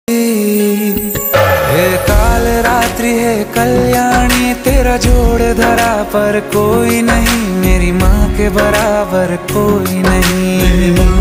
हे काल रात्रि है कल्याणी, तेरा जोड़ धरा पर कोई नहीं, मेरी माँ के बराबर कोई नहीं।